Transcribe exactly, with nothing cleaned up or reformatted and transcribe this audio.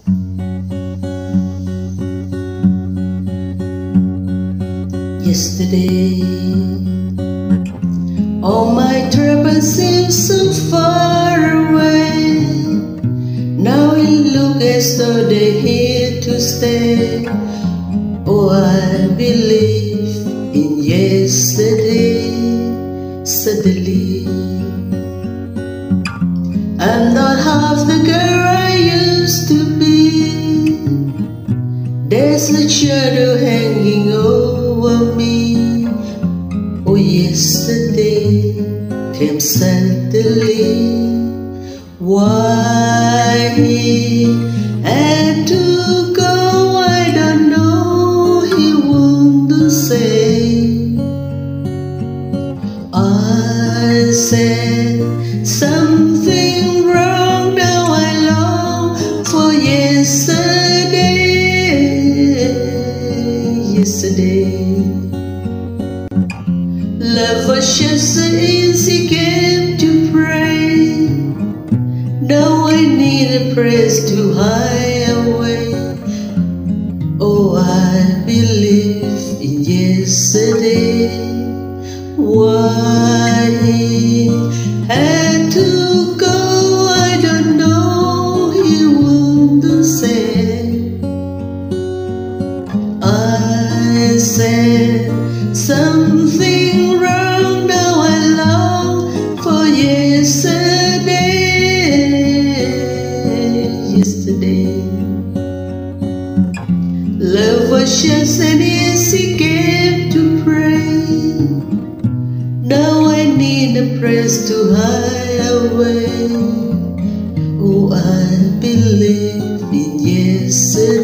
Yesterday, all my troubles seem so far away. Now it looks as though they're here to stay. Oh, I believe in yesterday. Suddenly, I'm not half the girl I used to be. There's a shadow hanging over me. Oh, yesterday came suddenly. Why he had to go, I don't know. He wouldn't say. I said something wrong. Now I long for yesterday. Yesterday, love was just so easy game to pray. Now I need a praise to hide away. Oh, I believe in yesterday. Why he had to go, I don't know. He wouldn't say. I said something wrong. Now I long for yesterday. Yesterday, love was just an easy game to pray. Now I need a praise to hide away. Oh, I believe in yesterday.